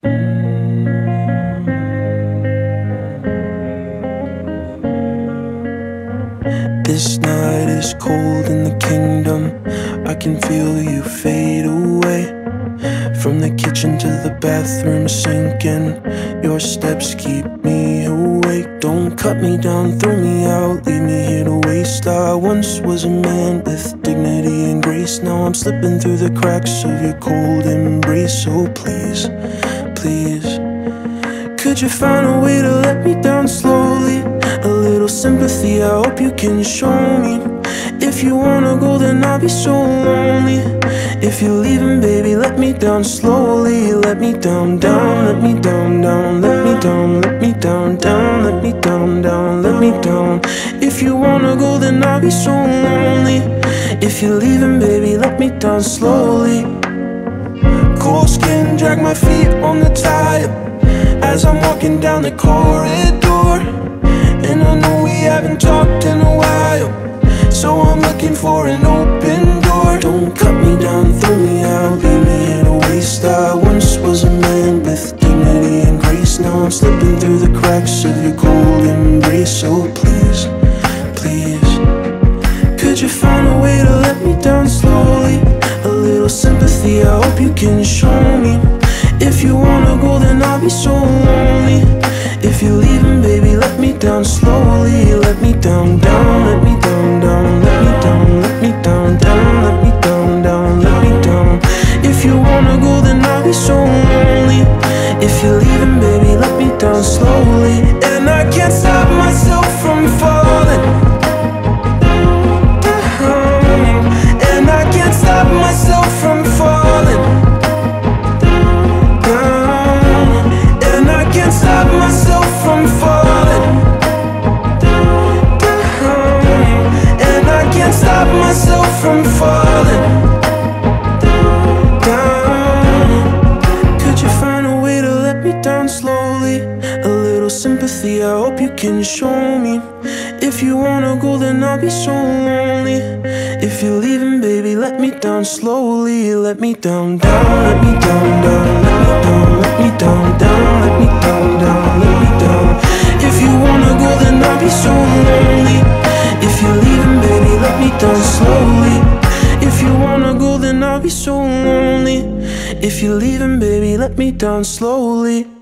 This night is cold in the kingdom. I can feel you fade away. From the kitchen to the bathroom sinking, your steps keep me awake. Don't cut me down, throw me out, leave me here to waste. I once was a man with dignity and grace. Now I'm slipping through the cracks of your cold embrace. So please, please, could you find a way to let me down slowly? A little sympathy, I hope you can show me. If you wanna go, then I'll be so lonely. If you're leaving, baby, let me down slowly. Let me down, down, let me down, down, let me down, let me down, down, let me down, down, let me down. If you wanna go, then I'll be so lonely. If you're leaving, baby, let me down slowly. Cold skin, drag my feet on the tile as I'm walking down the corridor. And I know we haven't talked in a while, so I'm looking for an open door. Don't cut me down, throw me out, leave me here to waste. I once was a man with dignity and grace. Now I'm slipping through the cracks of your cold embrace. So please, please, could you find a way to let me down slowly? A little sympathy, I hope you can show me. If you wanna go, then I'll be so lonely. If you're leaving, baby, let me down slowly. Let me down, down, let me down, down, let me down, let me down, down, let me down, down, let me down. If you wanna go, then I'll be so lonely. If you're leaving, baby, let me down slowly. And I can't stop myself from falling down. And I can't stop myself from falling down. And I can't stop myself from falling down. And I can't stop myself from falling down. Could you find a way to let me down slowly? A little sympathy, I hope you can show me. If you wanna go, then I'll be so lonely. If you're leaving, baby, let me down slowly. Let me down, down, let me down, down, let me down, let me down, down, let me down, down, let me down. If you wanna go, then I'll be so lonely. If you're leaving, baby, let me down slowly. If you wanna go, then I'll be so lonely. If you're leaving, baby, let me down slowly.